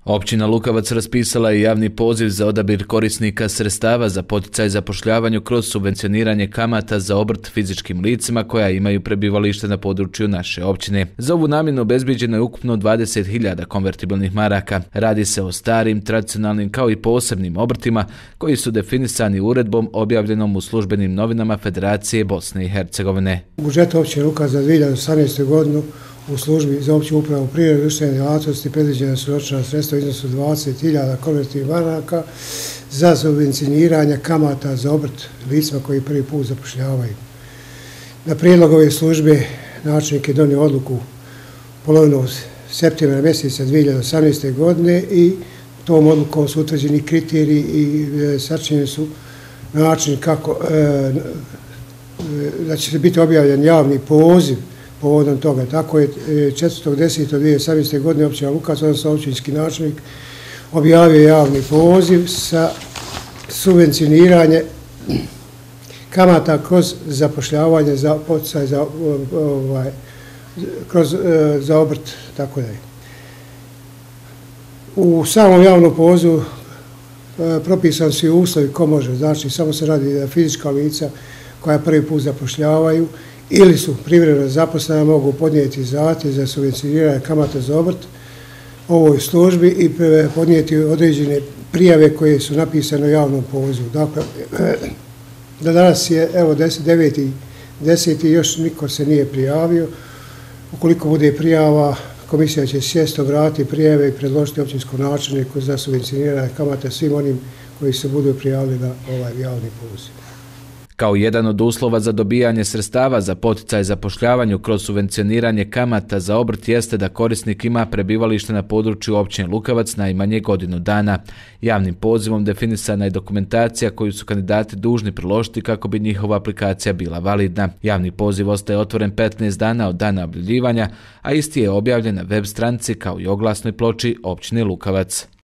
Općina Lukavac raspisala je javni poziv za odabir korisnika sredstava za poticaj zapošljavanju kroz subvencioniranje kamata za obrt fizičkim licima koja imaju prebivalište na području naše općine. Za ovu namjenu obezbijeđeno je ukupno 20.000 konvertibilnih maraka. Radi se o starim, tradicionalnim kao i posebnim obrtima koji su definisani uredbom objavljenom u službenim novinama Federacije Bosne i Hercegovine. Budžet općine Lukavac za 2018. godinu u službi za opću upravu privrede i društvene djelatnosti predviđena su novčana sredstva u iznosu 20.000 konvertibilnih maraka za subvencioniranje kamata za obrt licima koji prvi put zapošljavaju. Na prijedlog ove službe načelnik je donio odluku polovinom septembra mjeseca 2018. godine i tom odlukom su utvrđeni kriteriji i sačinjeni su način kako da će se biti objavljen javni poziv povodom toga. Tako je 4.10.2018. godine općina Lukavac, odnosno općinski načelnik, objavio javni poziv sa subvencioniranje kamata kroz zapošljavanje za poticaj za obrt, tako da je. U samom javnom pozivu propisani su i uslovi ko može, znači samo se radi da fizička lica koja prvi put zapošljavaju ili su privremeno zaposlena mogu podnijeti zahtjev za subvencioniranje kamata za obrt ovoj službi i podnijeti određene prijave koje su napisane u javnom pozivu. Dakle, da danas je 9.10. još niko se nije prijavio. Ukoliko bude prijava, komisija će sjesti, obratiti prijave i predložiti općinskom načelniku za subvencioniranje kamata svim onim koji se budu prijavili na ovaj javni poziv. Kao jedan od uslova za dobijanje sredstava za poticaj zapošljavanju kroz subvencioniranje kamata za obrt jeste da korisnik ima prebivalište na području općine Lukavac najmanje godinu dana. Javnim pozivom definisana je dokumentacija koju su kandidati dužni priložiti kako bi njihova aplikacija bila validna. Javni poziv ostaje otvoren 15 dana od dana objavljivanja, a isti je objavljen na web stranici kao i oglasnoj ploči općine Lukavac.